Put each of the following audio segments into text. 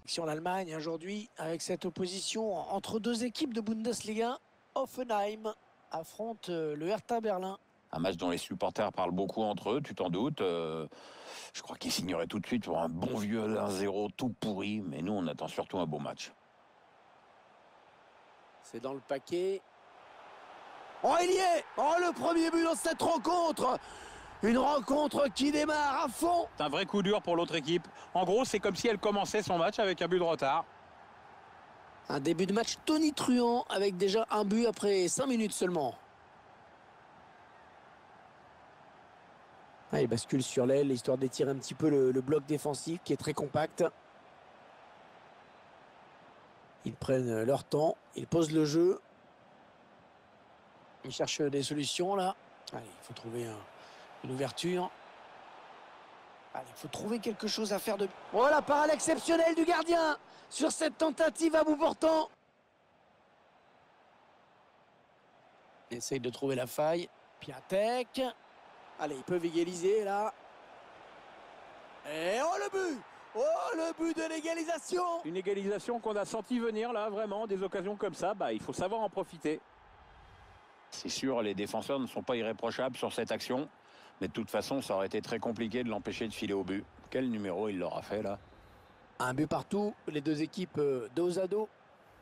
Sur l'Allemagne aujourd'hui, avec cette opposition entre deux équipes de Bundesliga, Hoffenheim affronte le Hertha Berlin. Un match dont les supporters parlent beaucoup entre eux, tu t'en doutes. Je crois qu'ils signeraient tout de suite pour un bon vieux 1-0 tout pourri. Mais nous, on attend surtout un beau match. C'est dans le paquet. Oh, il y est! Oh, le premier but dans cette rencontre! Une rencontre qui démarre à fond. C'est un vrai coup dur pour l'autre équipe. En gros, c'est comme si elle commençait son match avec un but de retard. Un début de match tonitruant avec déjà un but après 5 minutes seulement. Ah, il bascule sur l'aile, histoire d'étirer un petit peu le bloc défensif qui est très compact. Ils prennent leur temps, ils posent le jeu. Ils cherchent des solutions là. Allez, il faut trouver une ouverture. Allez, il faut trouver quelque chose à faire de... Oh, la parade exceptionnelle du gardien sur cette tentative à bout portant. Il essaye de trouver la faille. Piatek. Allez, ils peuvent égaliser là. Et oh, le but! Oh, le but de l'égalisation! Une égalisation qu'on a senti venir là, vraiment. Des occasions comme ça, il faut savoir en profiter. C'est sûr, les défenseurs ne sont pas irréprochables sur cette action. Mais de toute façon, ça aurait été très compliqué de l'empêcher de filer au but. Quel numéro il l'aura fait là? Un but partout, les deux équipes dos à dos.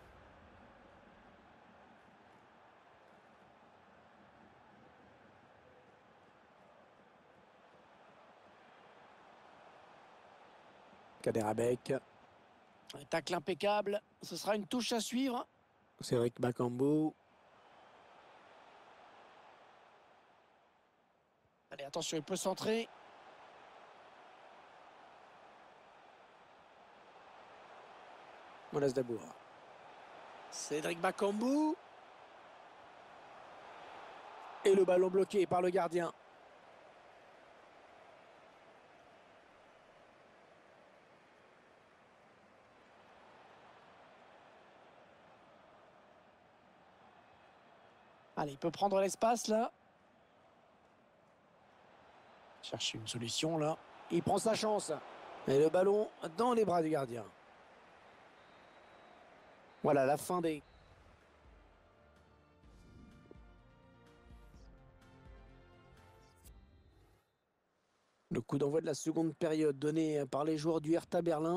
Kaderabek. Un tacle impeccable. Ce sera une touche à suivre. Cédric Bakambu. Allez, attention, il peut centrer. Monas Dabour. Cédric Bakambu. Et le ballon bloqué par le gardien. Allez, il peut prendre l'espace là. Cherche une solution là. Il prend sa chance. Et le ballon dans les bras du gardien. Voilà la fin des... Le coup d'envoi de la seconde période donné par les joueurs du Hertha Berlin.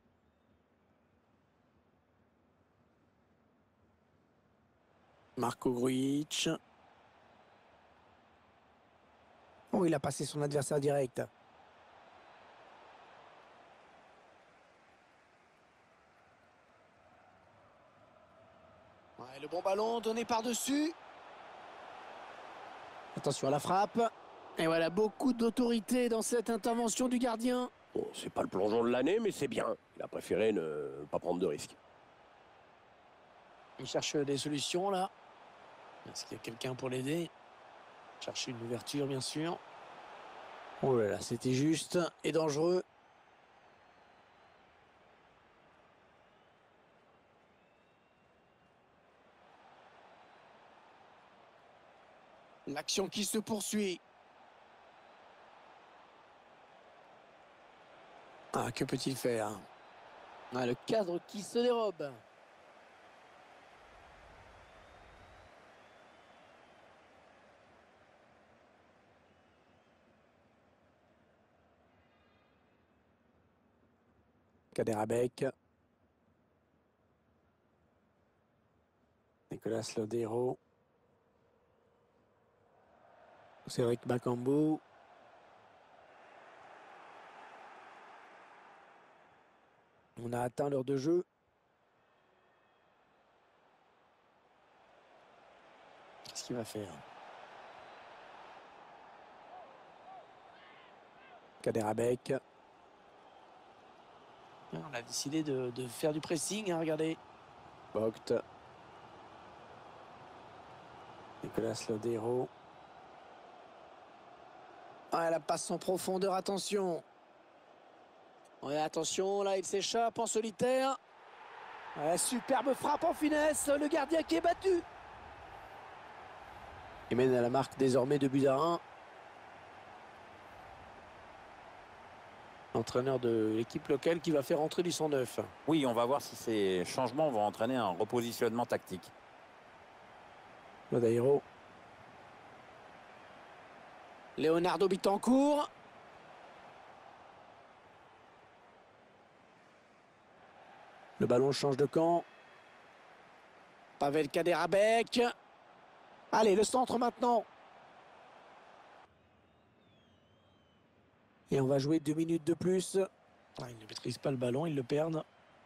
Marco Grujic. Oh, il a passé son adversaire direct. Ouais, le bon ballon donné par-dessus. Attention à la frappe. Et voilà, beaucoup d'autorité dans cette intervention du gardien. Bon, c'est pas le plongeon de l'année, mais c'est bien. Il a préféré ne pas prendre de risques. Il cherche des solutions là. Est-ce qu'il y a quelqu'un pour l'aider? Cherche une ouverture, bien sûr. Oh là là, c'était juste et dangereux. L'action qui se poursuit. Ah, que peut-il faire? Ah, le cadre qui se dérobe. Kaderabek. Nicolas Lodero. Cédric Bakambu. On a atteint l'heure de jeu. Qu'est-ce qu'il va faire? Kaderabek. On a décidé de faire du pressing, hein, regardez. Vogt. Nicolas Lodero. Ah, la passe en profondeur, attention. Ouais, attention, là, il s'échappe en solitaire. Ouais, superbe frappe en finesse, le gardien qui est battu. Il mène à la marque désormais 2 buts à 1. Entraîneur de l'équipe locale qui va faire entrer du 109. Oui, on va voir si ces changements vont entraîner un repositionnement tactique. Lodairo. Leonardo Bittencourt. Le ballon change de camp. Pavel Kaderabek. Allez, le centre maintenant. Et on va jouer 2 minutes de plus. Ah, ils ne maîtrisent pas le ballon, ils le perdent.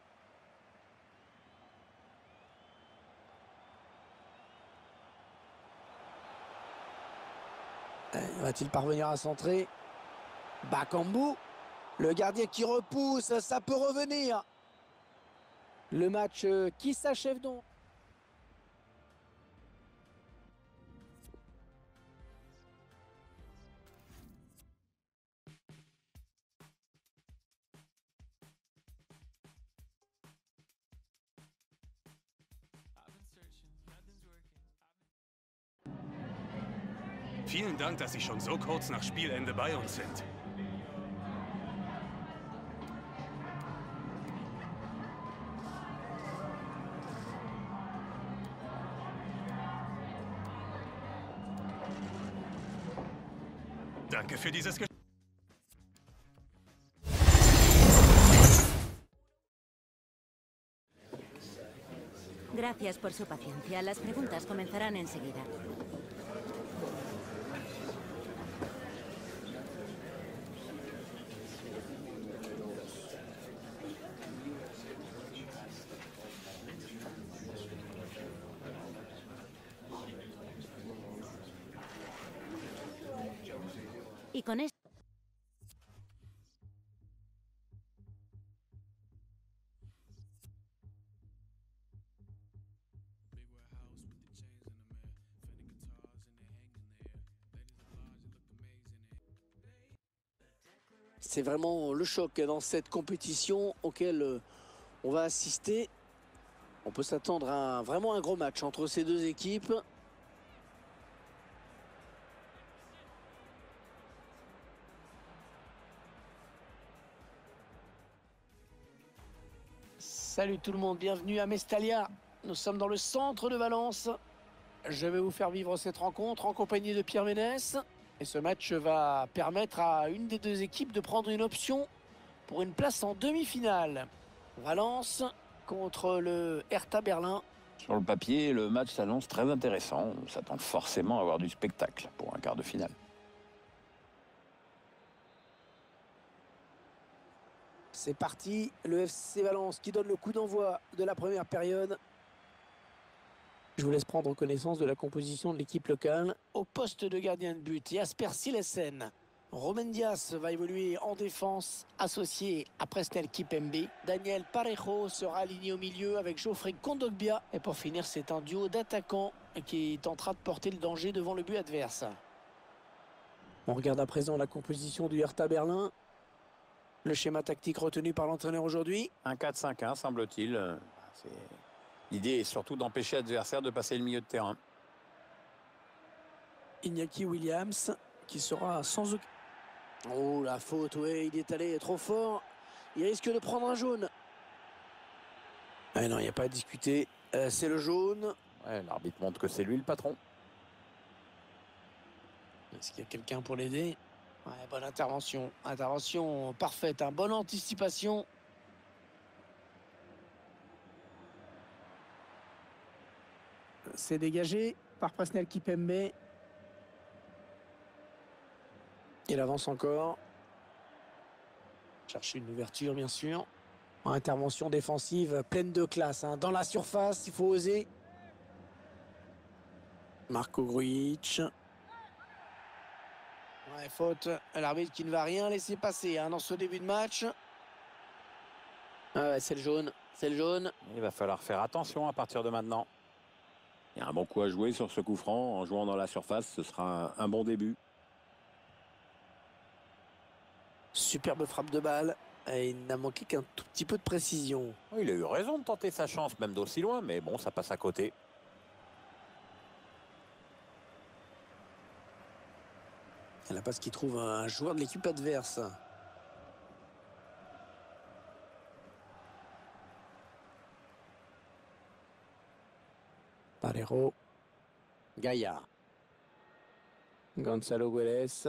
Va-t-il parvenir à centrer? Bakambu. Le gardien qui repousse, ça peut revenir. Le match qui s'achève donc. Vielen Dank, dass Sie schon so kurz nach Spielende bei uns sind. Danke für dieses Gespräch. Gracias por su paciencia. Las preguntas comenzarán enseguida. Y con esto... C'est vraiment le choc dans cette compétition auquel on va assister. On peut s'attendre à vraiment un gros match entre ces deux équipes. Salut tout le monde, bienvenue à Mestalla. Nous sommes dans le centre de Valence. Je vais vous faire vivre cette rencontre en compagnie de Pierre Ménès. Et ce match va permettre à une des deux équipes de prendre une option pour une place en demi-finale. Valence contre le Hertha Berlin. Sur le papier, le match s'annonce très intéressant. On s'attend forcément à avoir du spectacle pour un quart de finale. C'est parti, le FC Valence qui donne le coup d'envoi de la première période. Je vous laisse prendre connaissance de la composition de l'équipe locale. Au poste de gardien de but, Jasper Silesen. Romain Diaz va évoluer en défense, associé à Presnel Kipembe. Daniel Parejo sera aligné au milieu avec Geoffrey Kondogbia. Et pour finir, c'est un duo d'attaquants qui tentera de porter le danger devant le but adverse. On regarde à présent la composition du Hertha Berlin. Le schéma tactique retenu par l'entraîneur aujourd'hui. Un 4-5-1, semble-t-il. L'idée est surtout d'empêcher l'adversaire de passer le milieu de terrain. Iñaki Williams qui sera sans aucun... Oh la faute, ouais, il est allé trop fort. Il risque de prendre un jaune. Ah non, il n'y a pas à discuter. C'est le jaune. Ouais, l'arbitre montre que c'est lui le patron. Est-ce qu'il y a quelqu'un pour l'aider? Ouais, bonne intervention. Intervention parfaite, hein. Bonne anticipation. C'est dégagé par Presnel Kipembe. Il avance encore. Chercher une ouverture, bien sûr. Intervention défensive pleine de classe, hein. Dans la surface, il faut oser. Marco Grujic. Ouais, faute. L'arbitre qui ne va rien laisser passer, hein, dans ce début de match. Ah ouais, c'est le jaune. C'est le jaune. Il va falloir faire attention à partir de maintenant. Il y a un bon coup à jouer sur ce coup franc. En jouant dans la surface, ce sera un bon début. Superbe frappe de balle. Et il n'a manqué qu'un tout petit peu de précision. Il a eu raison de tenter sa chance, même d'aussi loin, mais bon, ça passe à côté. La passe qui trouve un joueur de l'équipe adverse. Valero. Gaia. Gonzalo Guedes.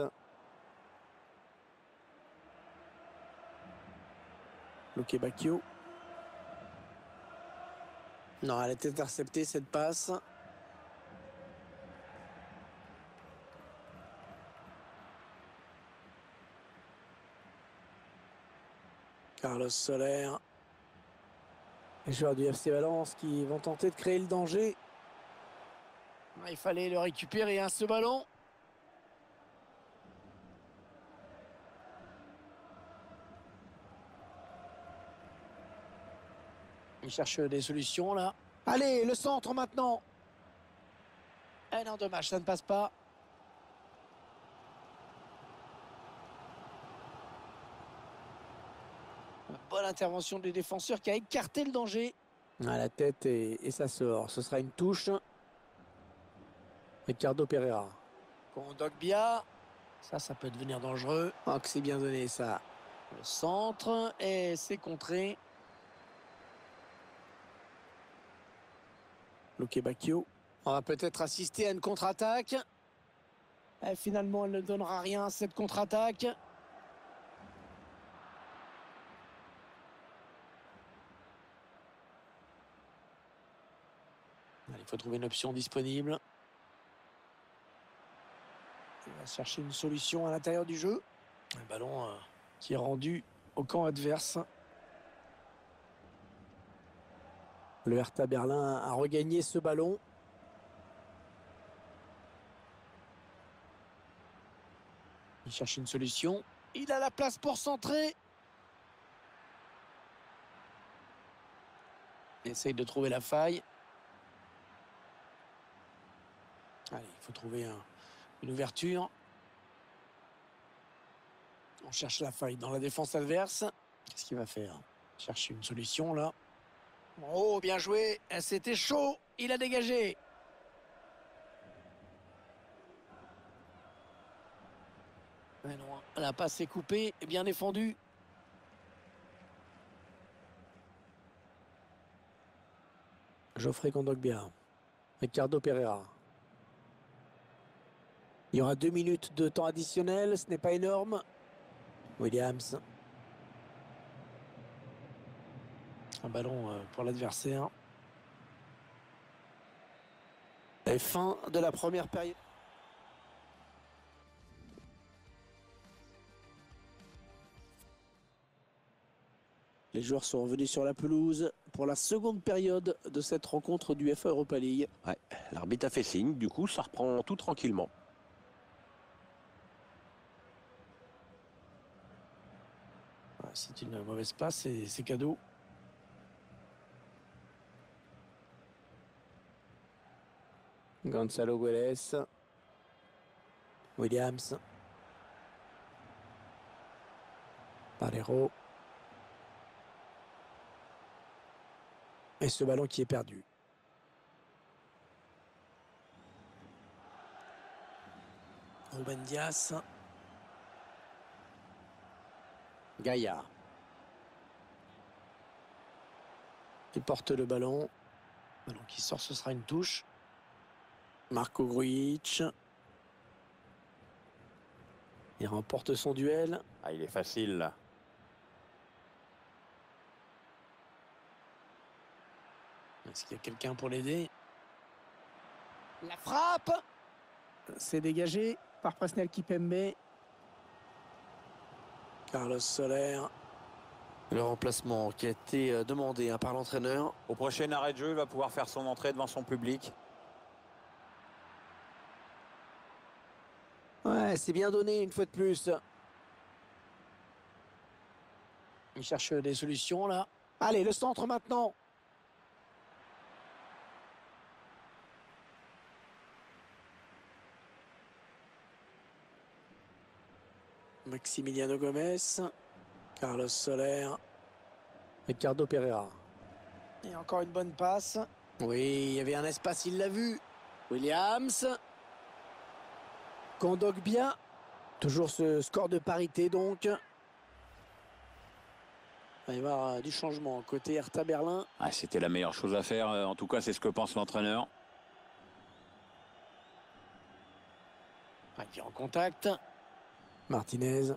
Luque Bacchio. Non, elle est interceptée cette passe. Carlos Soler. Les joueurs du FC Valence qui vont tenter de créer le danger. Il fallait le récupérer, hein, ce ballon. Il cherche des solutions là. Allez, le centre maintenant. Eh non, dommage, ça ne passe pas. Bonne intervention du défenseur qui a écarté le danger. À la tête et ça sort. Ce sera une touche. Ricardo Pereira. Kondogbia. Ça peut devenir dangereux. Oh, que c'est bien donné ça. Le centre et c'est contré. Luque Bacchio. On va peut-être assister à une contre-attaque. Et finalement, elle ne donnera rien, cette contre-attaque. Il faut trouver une option disponible. Il va chercher une solution à l'intérieur du jeu. Un ballon qui est rendu au camp adverse. Le Hertha Berlin a regagné ce ballon. Il cherche une solution. Il a la place pour centrer. Il essaye de trouver la faille. Allez, il faut trouver une ouverture. On cherche la faille dans la défense adverse. Qu'est-ce qu'il va faire? Chercher une solution là. Oh, bien joué. C'était chaud. Il a dégagé. Mais non, la passe est coupée et bien défendue. Geoffrey Kondogbia. Ricardo Pereira. Il y aura 2 minutes de temps additionnel. Ce n'est pas énorme. Williams. Un ballon pour l'adversaire. Et fin de la première période. Les joueurs sont revenus sur la pelouse pour la seconde période de cette rencontre du UEFA Europa League. Ouais, l'arbitre a fait signe, du coup ça reprend tout tranquillement. C'est une mauvaise passe et c'est cadeau. Gonzalo Guedes. Williams. Valero. Et ce ballon qui est perdu. Ruben Dias. Gaia. Il porte le ballon. Ballon qui sort, ce sera une touche. Marco Grujic. Il remporte son duel. Ah, il est facile là. Est-ce qu'il y a quelqu'un pour l'aider? La frappe! C'est dégagé par Presnel Kipembe. Carlos Soler. Le remplacement qui a été demandé par l'entraîneur. Au prochain arrêt de jeu, il va pouvoir faire son entrée devant son public. Ouais, c'est bien donné une fois de plus. Il cherche des solutions là. Allez, le centre maintenant. Maximiliano Gomez. Carlos Soler. Ricardo Pereira. Et encore une bonne passe. Oui, il y avait un espace, il l'a vu. Williams. Kondogbia. Toujours ce score de parité donc. Il va y avoir du changement côté Hertha Berlin. Ah, c'était la meilleure chose à faire. En tout cas, c'est ce que pense l'entraîneur. Ah, il est en contact. Martinez.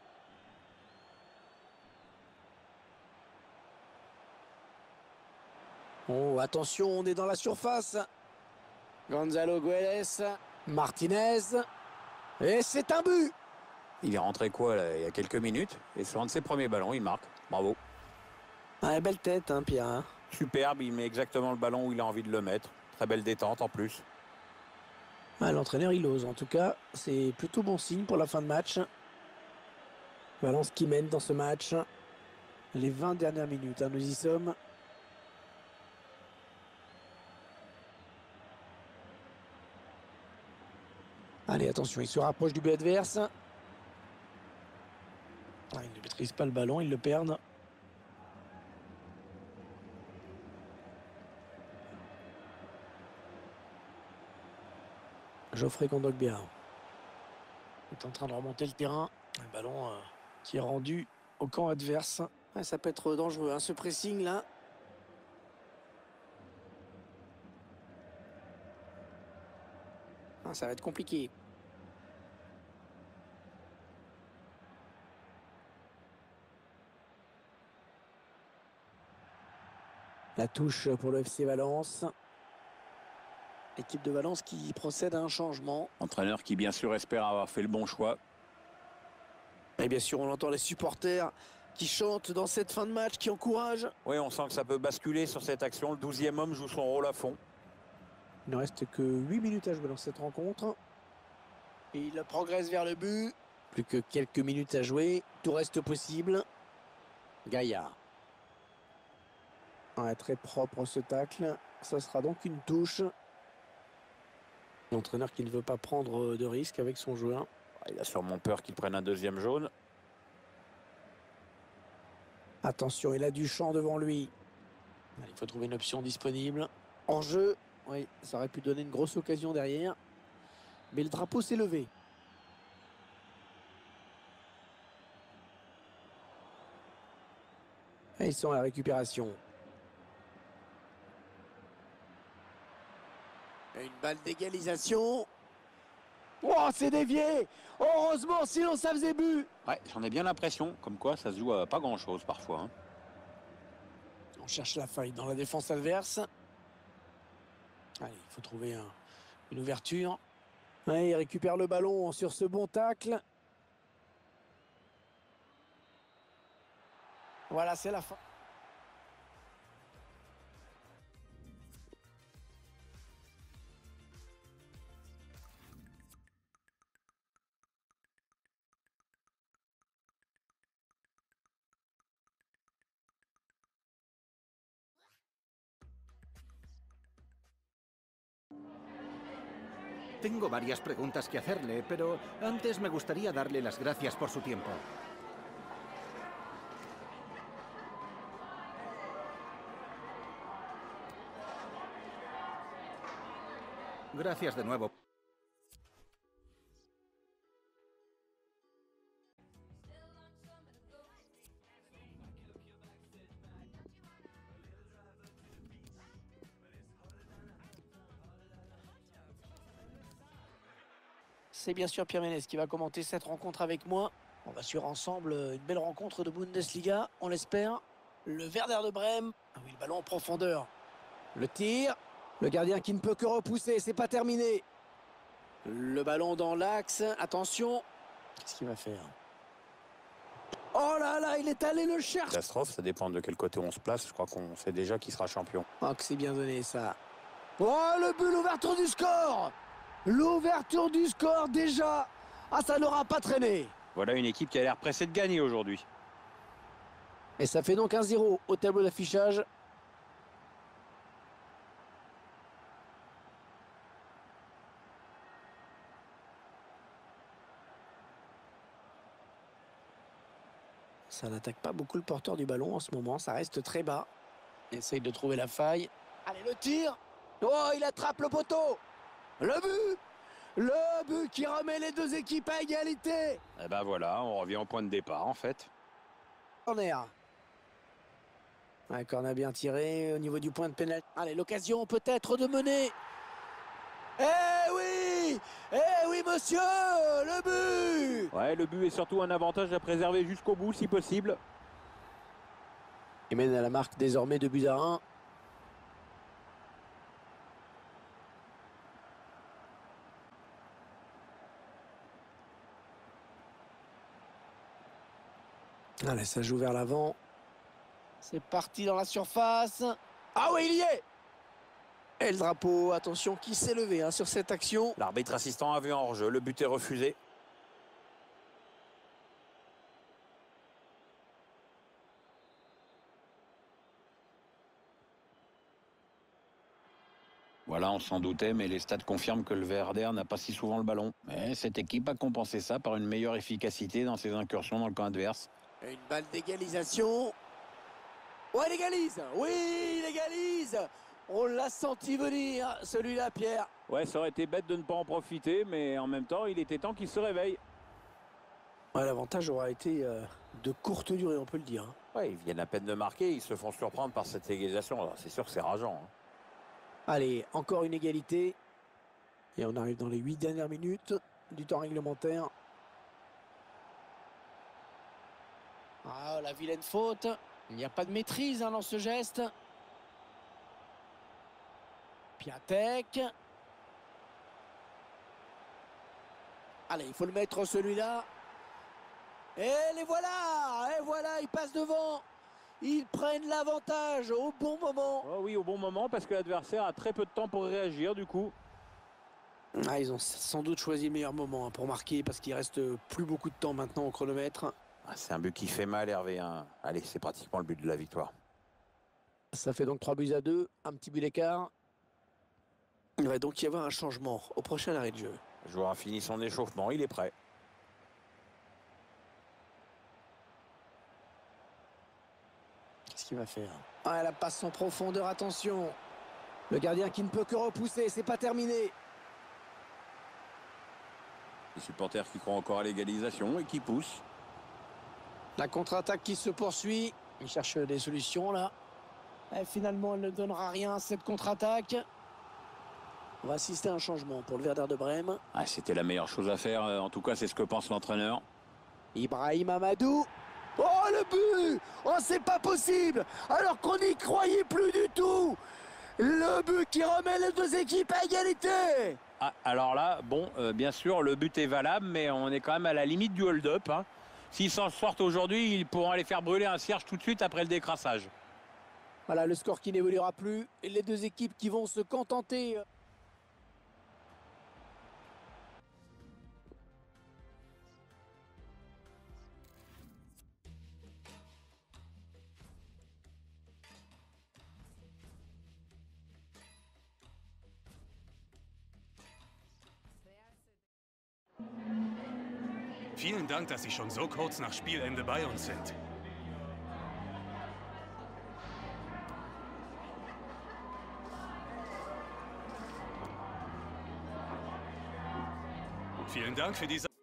Oh, attention, on est dans la surface. Gonzalo Guedes. Martinez. Et c'est un but. Il est rentré quoi, là, il y a quelques minutes. Et sur un de ses premiers ballons, il marque. Bravo. Ah, belle tête, hein, Pierre. Hein. Superbe, il met exactement le ballon où il a envie de le mettre. Très belle détente en plus. Ah, l'entraîneur, il ose. En tout cas, c'est plutôt bon signe pour la fin de match. Valence qui mène dans ce match. Les 20 dernières minutes, hein, nous y sommes. Allez, attention, il se rapproche du but adverse. Ah, il ne maîtrise pas le ballon, ils le perdent. Geoffrey Kondogbia est en train de remonter le terrain. Un ballon qui est rendu au camp adverse. Ouais, ça peut être dangereux, hein, ce pressing là. Ah, ça va être compliqué. La touche pour le FC Valence. L'équipe de Valence qui procède à un changement. Entraîneur qui bien sûr espère avoir fait le bon choix. Et bien sûr, on entend les supporters qui chantent dans cette fin de match, qui encouragent. Oui, on sent que ça peut basculer sur cette action. Le 12e homme joue son rôle à fond. Il ne reste que 8 minutes à jouer dans cette rencontre. Et il progresse vers le but. Plus que quelques minutes à jouer. Tout reste possible. Gaillard. Ouais, très propre ce tacle. Ça sera donc une touche. L'entraîneur qui ne veut pas prendre de risque avec son joueur. Il a sûrement peur qu'il prenne un deuxième jaune. Attention, il a du champ devant lui. Il faut trouver une option disponible. En jeu, oui, ça aurait pu donner une grosse occasion derrière. Mais le drapeau s'est levé. Et ils sont à la récupération. Une balle d'égalisation. Oh, c'est dévié. Heureusement, sinon ça faisait but. Ouais, j'en ai bien l'impression. Comme quoi, ça se joue à pas grand-chose parfois. Hein. On cherche la faille dans la défense adverse. Allez, il faut trouver une ouverture. Ouais, il récupère le ballon sur ce bon tacle. Voilà, c'est la fin. Tengo varias preguntas que hacerle, pero antes me gustaría darle las gracias por su tiempo. Gracias de nuevo. C'est bien sûr Pierre Ménez qui va commenter cette rencontre avec moi. On va suivre ensemble une belle rencontre de Bundesliga, on l'espère. Le Werder de Brême. Ah oui, le ballon en profondeur. Le tir. Le gardien qui ne peut que repousser, c'est pas terminé. Le ballon dans l'axe. Attention. Qu'est-ce qu'il va faire? Oh là là, il est allé le chercher. Catastrophe, ça dépend de quel côté on se place. Je crois qu'on sait déjà qui sera champion. Oh, que c'est bien donné ça. Oh, le but, l'ouverture du score. L'ouverture du score déjà. Ah, ça n'aura pas traîné. Voilà une équipe qui a l'air pressée de gagner aujourd'hui. Et ça fait donc 1-0 au tableau d'affichage. Ça n'attaque pas beaucoup le porteur du ballon en ce moment. Ça reste très bas. Il essaye de trouver la faille. Allez, le tir. Oh, il attrape le poteau. Le but. Le but qui remet les deux équipes à égalité. Et ben voilà, on revient au point de départ en fait. Corner. Un corner bien tiré au niveau du point de pénalty. Allez, l'occasion peut-être de mener. Eh oui! oui! Eh oui, monsieur! Le but! Ouais, le but est surtout un avantage à préserver jusqu'au bout si possible. Il mène à la marque désormais 2-1. Allez, ça joue vers l'avant. C'est parti dans la surface. Ah oui, il y est! Et le drapeau, attention, qui s'est levé hein, sur cette action. L'arbitre assistant a vu un hors-jeu, le but est refusé. Voilà, on s'en doutait, mais les stats confirment que le VRDR n'a pas si souvent le ballon. Mais cette équipe a compensé ça par une meilleure efficacité dans ses incursions dans le camp adverse. Une balle d'égalisation. Ouais, il égalise. Oui, il égalise. On l'a senti venir, celui-là, Pierre. Ouais, ça aurait été bête de ne pas en profiter, mais en même temps, il était temps qu'il se réveille. Ouais, l'avantage aura été de courte durée, on peut le dire. Ouais, ils viennent à peine de marquer, ils se font surprendre par cette égalisation. Alors, c'est sûr que c'est rageant. Allez, encore une égalité. Et on arrive dans les 8 dernières minutes du temps réglementaire. Ah, la vilaine faute. Il n'y a pas de maîtrise hein, dans ce geste. Piatek. Allez, il faut le mettre celui-là. Et les voilà! Et voilà, ils passent devant. Ils prennent l'avantage au bon moment. Oh oui, au bon moment, parce que l'adversaire a très peu de temps pour réagir, du coup. Ah, ils ont sans doute choisi le meilleur moment hein, pour marquer, parce qu'il reste plus beaucoup de temps maintenant au chronomètre. Ah, c'est un but qui fait mal, Hervé. Allez, c'est pratiquement le but de la victoire. Ça fait donc 3-2, un petit but d'écart. Il va donc y avoir un changement au prochain arrêt de jeu. Le joueur a fini son échauffement, il est prêt. Qu'est-ce qu'il va faire? Ah, la passe en profondeur, attention. Le gardien qui ne peut que repousser, c'est pas terminé. Les supporters qui croient encore à l'égalisation et qui poussent. La contre-attaque qui se poursuit. Il cherche des solutions là. Et finalement, elle ne donnera rien cette contre-attaque. On va assister à un changement pour le Werder de Brême. Ah, c'était la meilleure chose à faire, en tout cas c'est ce que pense l'entraîneur. Ibrahim Amadou. Oh, le but! Oh, c'est pas possible! Alors qu'on n'y croyait plus du tout! Le but qui remet les deux équipes à égalité! Ah, alors là, bon, bien sûr, le but est valable, mais on est quand même à la limite du hold-up. S'ils s'en sortent aujourd'hui, ils pourront aller faire brûler un cierge tout de suite après le décrassage. Voilà le score qui n'évoluera plus. Et les deux équipes qui vont se contenter. Vielen Dank, dass Sie schon so kurz nach Spielende bei uns sind. Vielen Dank für diese...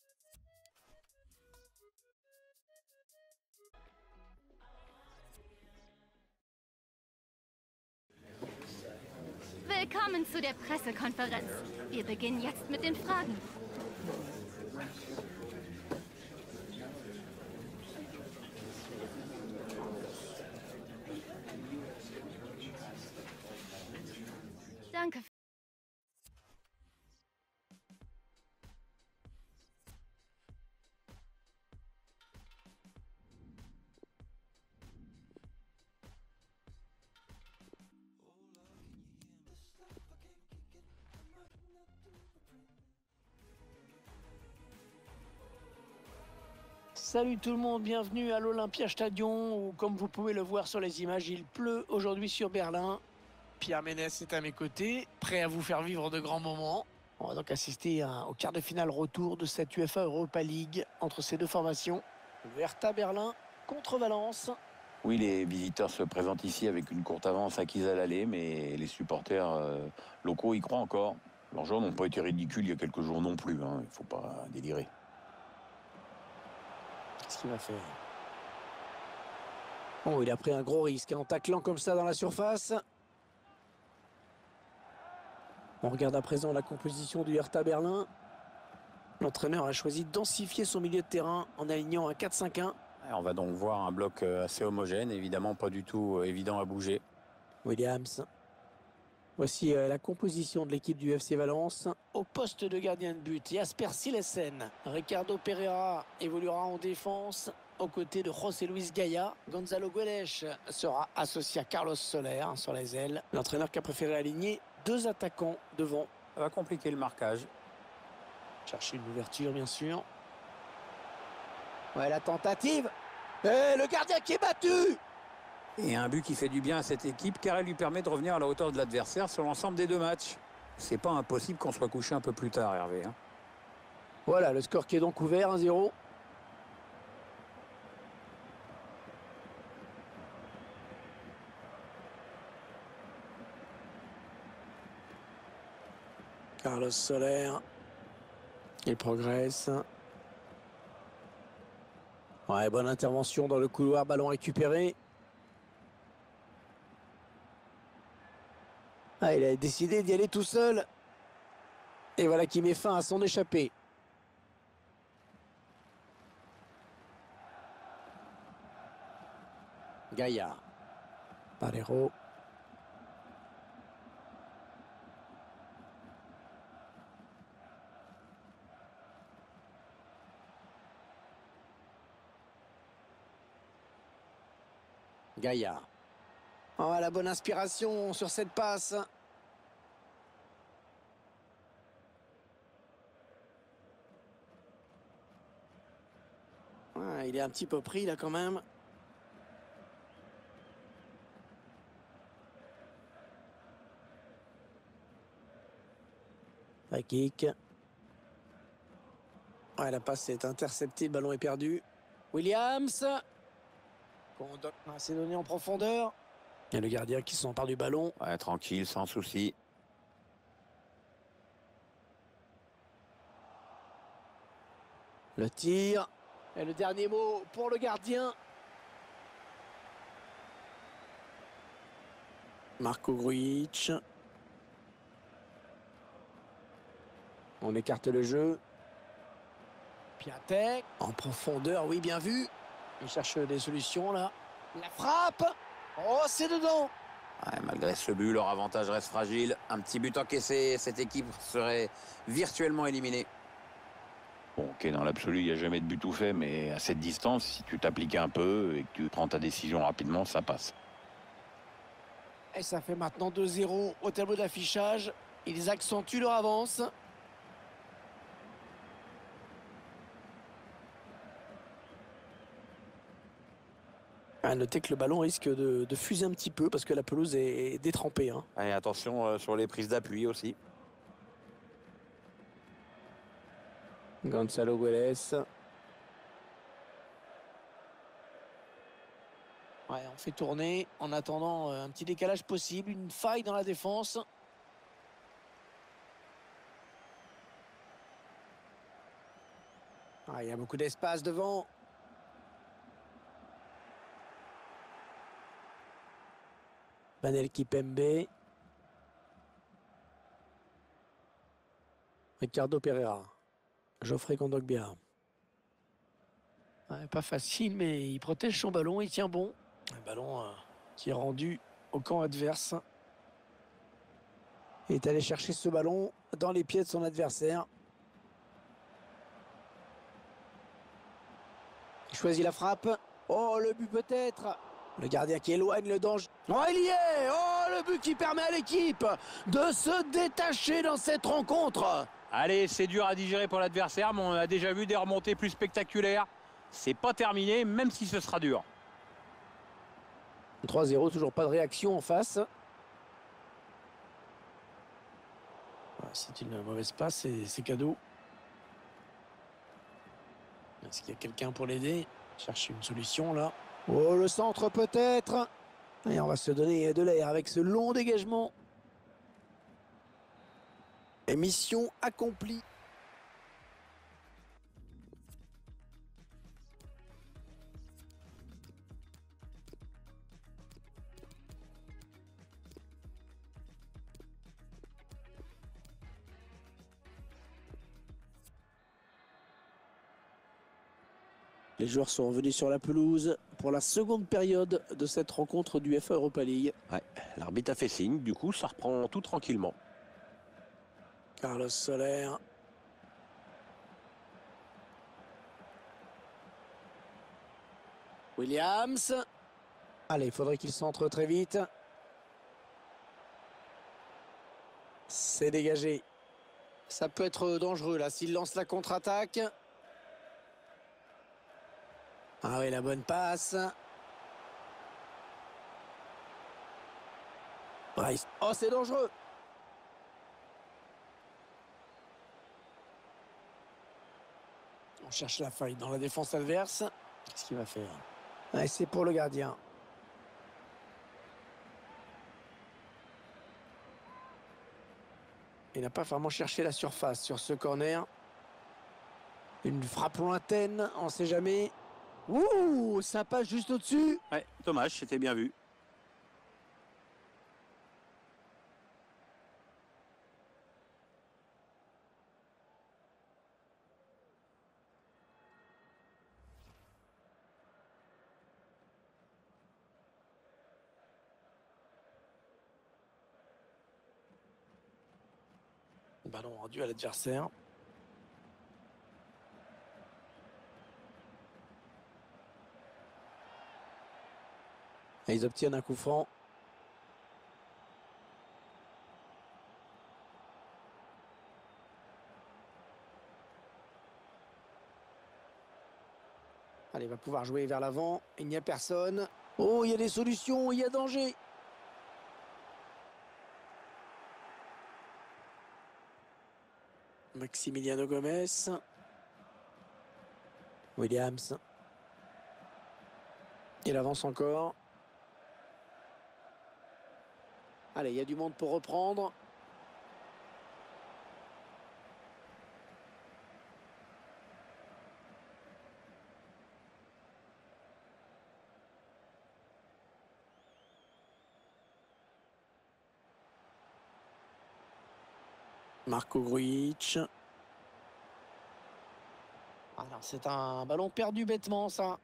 Willkommen zu der Pressekonferenz. Wir beginnen jetzt mit den Fragen. Danke. Salut tout le monde, bienvenue à l'Olympia Stadion où, comme vous pouvez le voir sur les images, il pleut aujourd'hui sur Berlin. Pierre Ménès est à mes côtés, prêt à vous faire vivre de grands moments. On va donc assister au quart de finale retour de cette UEFA Europa League entre ces deux formations. Le Hertha Berlin contre Valence. Oui, les visiteurs se présentent ici avec une courte avance acquise à l'aller, mais les supporters locaux y croient encore. Leurs joueurs n'ont pas été ridicules il y a quelques jours non plus, il ne faut pas délirer. Qu'est-ce qu'il va faire? Oh, il a pris un gros risque en taclant comme ça dans la surface. On regarde à présent la composition du Hertha Berlin. L'entraîneur a choisi de densifier son milieu de terrain en alignant un 4-5-1. On va donc voir un bloc assez homogène, évidemment pas du tout évident à bouger. Williams. Voici la composition de l'équipe du FC Valence. Au poste de gardien de but, Jasper Silesen. Ricardo Pereira évoluera en défense aux côtés de José Luis Gaya. Gonzalo Guedes sera associé à Carlos Soler sur les ailes. L'entraîneur qui a préféré aligner 2 attaquants devant. Ça va compliquer le marquage. Chercher une ouverture, bien sûr. Ouais, la tentative. Et le gardien qui est battu. Et un but qui fait du bien à cette équipe car elle lui permet de revenir à la hauteur de l'adversaire sur l'ensemble des 2 matchs. C'est pas impossible qu'on soit couché un peu plus tard, Hervé. Voilà, le score qui est donc ouvert, 1-0. Carlos Soler. Il progresse. Ouais, bonne intervention dans le couloir, ballon récupéré. Ah, il a décidé d'y aller tout seul. Et voilà qui met fin à son échappée. Gaïa. Parero. Gaïa. Oh, la bonne inspiration sur cette passe. Ah, il est un petit peu pris là quand même. Kick. Ouais, la passe est interceptée, le ballon est perdu. Williams. C'est donné en profondeur. Il y a le gardien qui s'empare du ballon. Ouais, tranquille, sans souci. Le tir. Et le dernier mot pour le gardien. Marco Grujic. On écarte le jeu. Piatek. En profondeur, oui, bien vu. Il cherche des solutions là. La frappe. Oh, c'est dedans. Ouais, malgré ce but, leur avantage reste fragile. Un petit but encaissé, cette équipe serait virtuellement éliminée. Bon, ok, dans l'absolu, il n'y a jamais de but tout fait, mais à cette distance, si tu t'appliques un peu et que tu prends ta décision rapidement, ça passe. Et ça fait maintenant 2-0 au tableau d'affichage. Ils accentuent leur avance. À noter que le ballon risque de fuser un petit peu parce que la pelouse est détrempée. Et attention sur les prises d'appui aussi. Gonzalo Guedes. Ouais, on fait tourner en attendant un petit décalage possible, une faille dans la défense. Ah, il y a beaucoup d'espace devant. Banel Kipembe. Ricardo Pereira. Geoffrey Kondogbia. Ouais, pas facile, mais il protège son ballon, il tient bon. Un ballon qui est rendu au camp adverse. Il est allé chercher ce ballon dans les pieds de son adversaire. Il choisit la frappe. Oh, le but peut-être. Le gardien qui éloigne le danger. Oh, il y est. Oh, le but qui permet à l'équipe de se détacher dans cette rencontre. Allez, c'est dur à digérer pour l'adversaire, mais on a déjà vu des remontées plus spectaculaires. C'est pas terminé, même si ce sera dur. 3-0, toujours pas de réaction en face. C'est une mauvaise passe, c'est cadeau. Est-ce qu'il y a quelqu'un pour l'aider? Cherche une solution là. Oh, le centre peut-être. Et on va se donner de l'air avec ce long dégagement. Et mission accomplie. Les joueurs sont revenus sur la pelouse pour la seconde période de cette rencontre du UEFA Europa League. Ouais, l'arbitre a fait signe, du coup ça reprend tout tranquillement. Carlos Soler. Williams. Allez, il faudrait qu'il centre très vite. C'est dégagé. Ça peut être dangereux là s'il lance la contre-attaque. Ah oui, la bonne passe. Bryce. Oh, c'est dangereux. On cherche la faille dans la défense adverse. Qu'est-ce qu'il va faire? Ouais, c'est pour le gardien. Il n'a pas vraiment cherché la surface sur ce corner. Une frappe lointaine, on ne sait jamais. Ouh, ça passe juste au-dessus. Ouais, dommage, c'était bien vu. Ballon rendu à l'adversaire. Et ils obtiennent un coup franc. Allez, il va pouvoir jouer vers l'avant. Il n'y a personne. Oh, il y a des solutions, il y a danger. Maximiliano Gomez. Williams. Il avance encore. Allez, il y a du monde pour reprendre. Marco Grujic. Alors, c'est un ballon perdu bêtement, ça.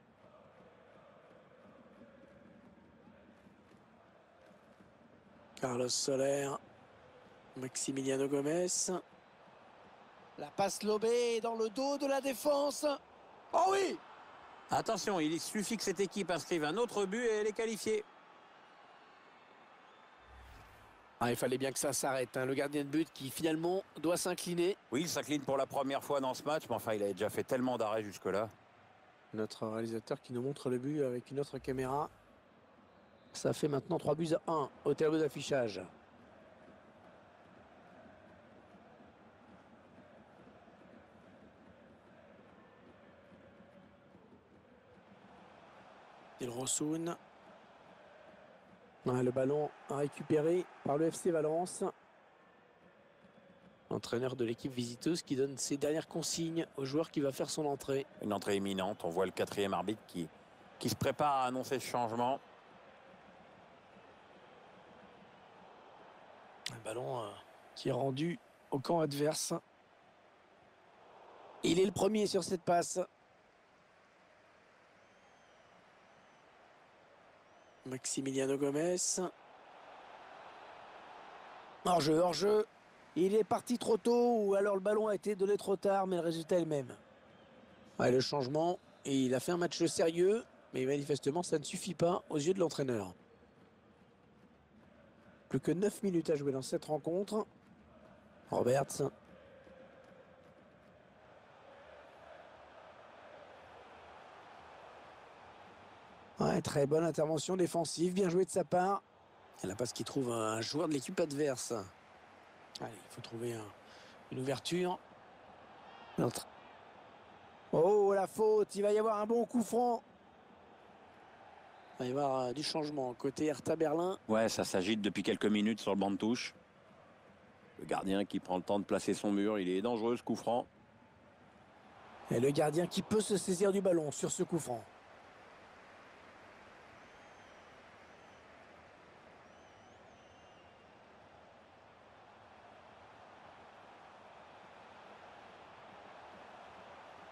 Carlos Soler. Maximiliano Gomez. La passe lobée dans le dos de la défense. Oh oui! Attention, il suffit que cette équipe inscrive un autre but et elle est qualifiée. Ah, il fallait bien que ça s'arrête, hein. Le gardien de but qui finalement doit s'incliner. Oui, il s'incline pour la première fois dans ce match, mais enfin, il avait déjà fait tellement d'arrêts jusque-là. Notre réalisateur qui nous montre le but avec une autre caméra. Ça fait maintenant 3-1 au tableau d'affichage. Il Rosoun. Le ballon récupéré par le FC Valence. L'entraîneur de l'équipe visiteuse qui donne ses dernières consignes au joueur qui va faire son entrée. Une entrée imminente. On voit le quatrième arbitre qui se prépare à annoncer ce changement. Un ballon qui est rendu au camp adverse. Il est le premier sur cette passe. Maximiliano Gomez. Hors-jeu, hors-jeu. Il est parti trop tôt ou alors le ballon a été donné trop tard, mais le résultat est le même. Ouais, le changement, et il a fait un match sérieux, mais manifestement ça ne suffit pas aux yeux de l'entraîneur. Plus que 9 minutes à jouer dans cette rencontre. Roberts. Ouais, très bonne intervention défensive, bien joué de sa part. Et la passe qui trouve un joueur de l'équipe adverse. Allez, il faut trouver une ouverture. L'autre. Oh, la faute, il va y avoir un bon coup franc. Il va y avoir du changement côté Hertha Berlin. Ouais, ça s'agite depuis quelques minutes sur le banc de touche. Le gardien qui prend le temps de placer son mur, il est dangereux ce coup franc. Et le gardien qui peut se saisir du ballon sur ce coup franc.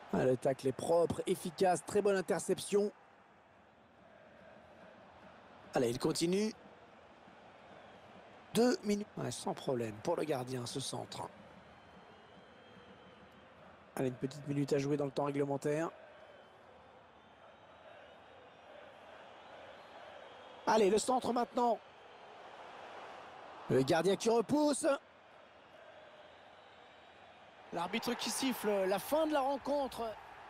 Ah, le tacle est propre, efficace, très bonne interception. Allez, il continue. 2 minutes. Ouais, sans problème pour le gardien, ce centre. Allez, une petite minute à jouer dans le temps réglementaire. Allez, le centre maintenant. Le gardien qui repousse. L'arbitre qui siffle la fin de la rencontre.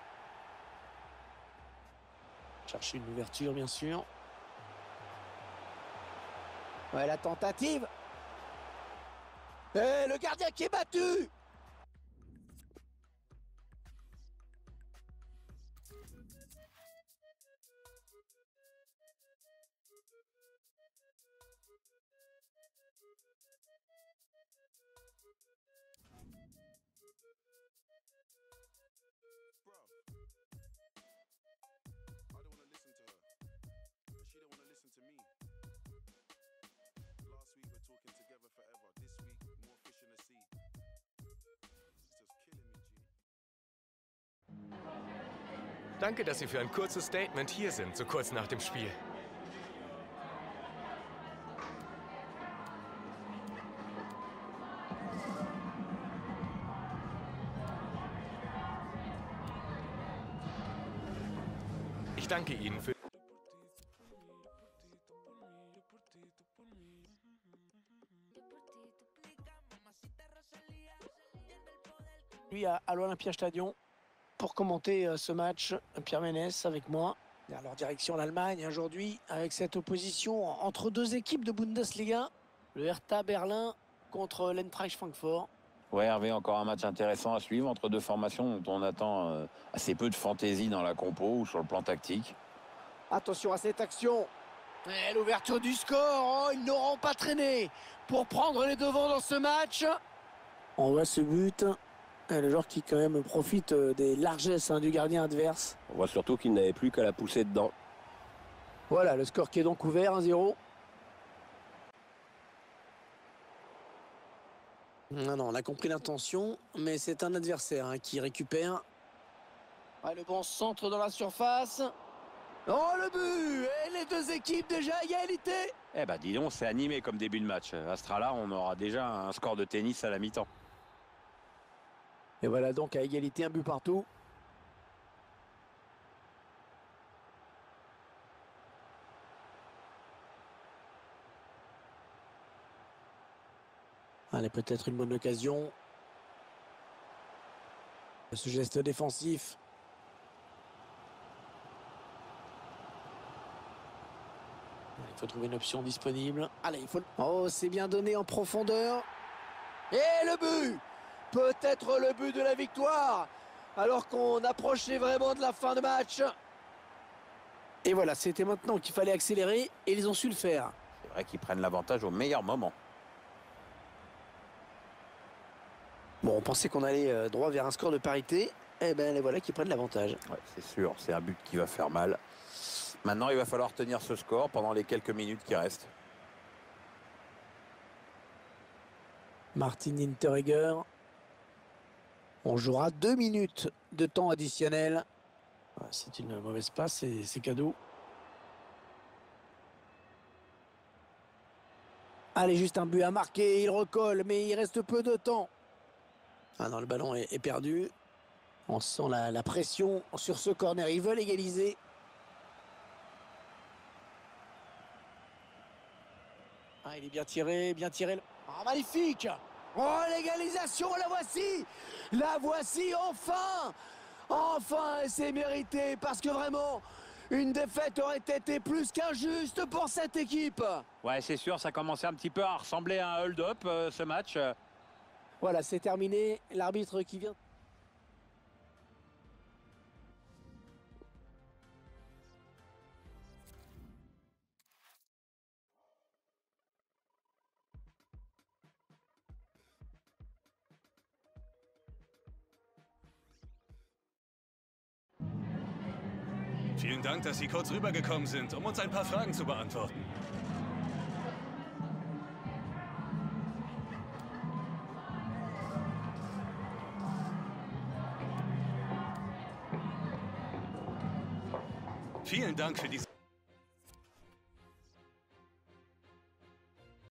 Chercher une ouverture, bien sûr. Ouais, la tentative. Et le gardien qui est battu. Danke, dass Sie für ein kurzes Statement hier sind, so kurz nach dem Spiel. Ich danke Ihnen für... Lui à l'Olympia Stadion pour commenter ce match. Pierre Ménès avec moi. À leur direction l'Allemagne aujourd'hui avec cette opposition entre deux équipes de Bundesliga. Le Hertha Berlin contre l'Eintracht Francfort. Ouais, Hervé, encore un match intéressant à suivre entre deux formations dont on attend assez peu de fantaisie dans la compo ou sur le plan tactique. Attention à cette action. Et l'ouverture du score. Oh, ils n'auront pas traîné pour prendre les devants dans ce match. On voit ce but. Et le joueur qui quand même profite des largesses du gardien adverse. On voit surtout qu'il n'avait plus qu'à la pousser dedans. Voilà, le score qui est donc ouvert, 1-0. Non, on a compris l'intention, mais c'est un adversaire qui récupère. Ouais, le bon centre dans la surface. Oh, le but! Et les deux équipes déjà à égalité. Eh ben, dis donc, c'est animé comme début de match. À ce là on aura déjà un score de tennis à la mi-temps. Et voilà donc à égalité, un but partout. Allez, peut-être une bonne occasion. Ce geste défensif. Il faut trouver une option disponible. Allez, il faut... Oh, c'est bien donné en profondeur. Et le but! Peut-être le but de la victoire, alors qu'on approchait vraiment de la fin de match. Et voilà, c'était maintenant qu'il fallait accélérer, et ils ont su le faire. C'est vrai qu'ils prennent l'avantage au meilleur moment. Bon, on pensait qu'on allait droit vers un score de parité. Eh ben, les voilà qui prennent l'avantage. Ouais, c'est sûr, c'est un but qui va faire mal. Maintenant, il va falloir tenir ce score pendant les quelques minutes qui restent. Martin Hinteregger. On jouera 2 minutes de temps additionnel. C'est une mauvaise passe, c'est cadeau. Allez, juste un but à marquer, il recolle, mais il reste peu de temps. Ah non, le ballon est perdu. On sent la pression sur ce corner, ils veulent égaliser. Ah, il est bien tiré, bien tiré. Ah, magnifique! Oh, l'égalisation, la voici enfin! Enfin, c'est mérité, parce que vraiment, une défaite aurait été plus qu'injuste pour cette équipe. Ouais, c'est sûr, ça commençait un petit peu à ressembler à un hold-up, ce match. Voilà, c'est terminé. L'arbitre qui vient... Vielen Dank, dass Sie kurz rübergekommen sind, um uns ein paar Fragen zu beantworten. Vielen Dank für diese...